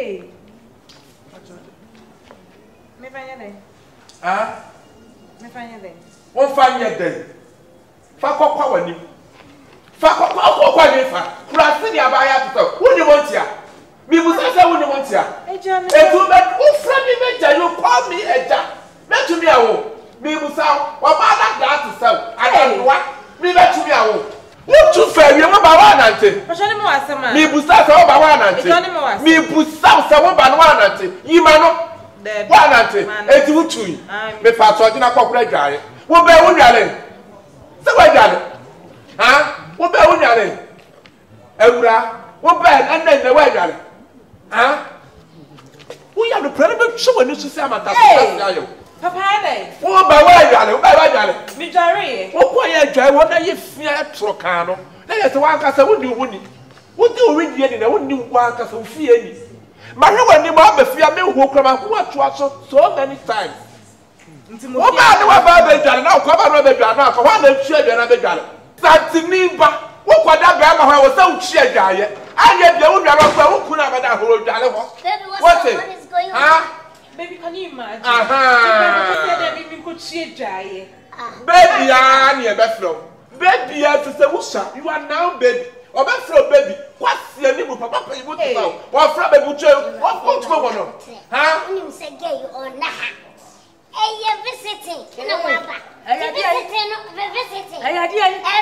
Hey. Me find them. Ah? Me find them. Wọ́n fa nyẹ dẹ̀. Fa kọ́kọ́ wọ̀ ni. Fa kọ́kọ́ ni fa. Kurasi ni abaya tuntun. Wọ́n ni wọ́n ti a. Mi busasa wọ́n ni wọ́n ti a. Etu bẹ ufura mi bẹ jẹ you call me ẹja. Mẹ́tu mi àwọ̀. Mi busa wọ́n bá dá gíláàsì sẹ́wọ̀. Àdàlùwà mi bẹ tu mi àwọ̀. Wọ́n tún fẹ́ wíwọ́n bá wà nàntè. Ọ̀ṣọ́ ni mo wà sẹ́mà. Mi busasa wọ́n bá wà nàntè. Ìjọ ni mo wà sẹ́mà. Mi busasa wọ́n bá wà nàntè. Yìí ma nọ. Wà nàntè. Eti wọ́n tu yìí. Mi fà tọ́ ọdún akọ́kùnrin ẹ̀dá yẹ. Wọ́n bẹ wọ́n yàrá yìí. Sẹ́wọ̀n ẹ̀dá yẹ. Wọ́n bẹ wọ́n yàrá yìí. Ewura wọ́n bẹ ẹ̀nà ìnáwó ẹ̀dá yẹ. Wọ́n yà lọ pẹ̀lú bẹ́ẹ̀ tí wọ́n ní sísè àmàtà sísè ayọ̀. Papa ẹ̀. Wọ́n bá wọ́n ẹ̀dá yẹ. Wọ́n bá wọ́n ẹ̀dá yẹ. Mi jọrí yẹ. Wọ́n kọ́ yẹ ẹ̀dá yẹ wọ́n náà yẹ fìyà tọrọ kan no. Lẹ́yìn ẹ̀sẹ̀ wọ́n akásá wọ́n ní wọ́n ní. Wọ́n di òwe di ẹni náà wọ́n ní wọ́n akásá wọ́n fi ẹni. Màá wọ́n ní wọ́n abẹ fìyà mẹ́ wọ́n kura máa wọ́n atu aso so many times. Wọ́n bá ní wọ́n bá bẹ dwale náà kọ́ bá ní wọ́n bẹ dwale náà kọ́ wọ́n á lè tu ẹ̀dá náà bẹ dwale. Santini ba wọ́n kọ́ da bẹ́ẹ̀ ma hàn wọ́n sẹ́ wọ́n tu ẹ̀dá yẹ. Ayé bíi wọ́n dwale ọ̀pẹ wọ́n kun náà bẹ dá ahoro dwale hɔ. What is going on? Baby, can you imagine? Baby, ah, ni ebe flow. Baby, I say wusha. You are now baby. Obe flow baby. What's your name? Papa, you want to know? What flow baby? What's going on? Huh? You say gay or not? Hey, you're visiting. You know what? Visiting.